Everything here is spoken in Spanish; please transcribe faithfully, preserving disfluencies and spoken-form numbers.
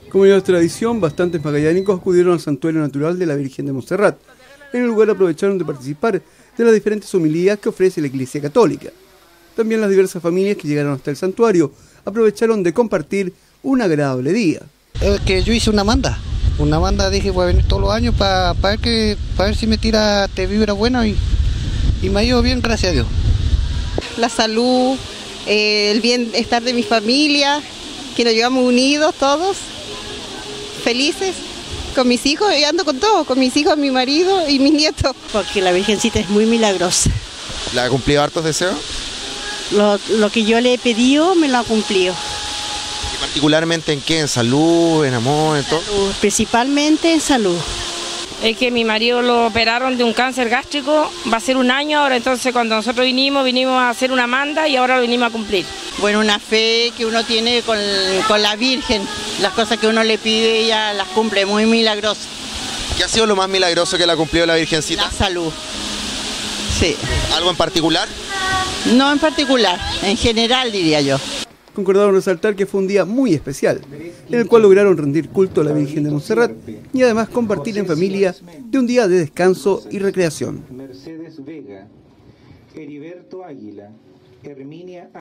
Como ya es tradición, bastantes magallánicos acudieron al santuario natural de la Virgen de Montserrat. En el lugar aprovecharon de participar de las diferentes homilías que ofrece la Iglesia Católica. También las diversas familias que llegaron hasta el santuario aprovecharon de compartir un agradable día. Es que yo hice una manda, una manda dije voy a venir todos los años para pa ver, que, pa ver si me tira te vibra bueno y, y me ha ido bien, gracias a Dios. La salud, eh, el bienestar de mi familia, que nos llevamos unidos todos, felices, con mis hijos y ando con todos, con mis hijos, mi marido y mis nietos. Porque la Virgencita es muy milagrosa. ¿Le ha cumplido hartos deseos? Lo, lo que yo le he pedido me lo ha cumplido. ¿Y particularmente en qué? ¿En salud, en amor, en todo? Salud, principalmente en salud. Es que mi marido lo operaron de un cáncer gástrico, va a ser un año ahora, entonces cuando nosotros vinimos, vinimos a hacer una manda y ahora lo vinimos a cumplir. Bueno, una fe que uno tiene con, con la Virgen, las cosas que uno le pide ella las cumple, muy milagroso. ¿Qué ha sido lo más milagroso que le ha cumplido la Virgencita? La salud, sí. ¿Algo en particular? No en particular, en general diría yo. Concordaron resaltar que fue un día muy especial, en el cual lograron rendir culto a la Virgen de Montserrat y además compartir en familia de un día de descanso y recreación. Mercedes Vega, Heriberto Águila, Herminia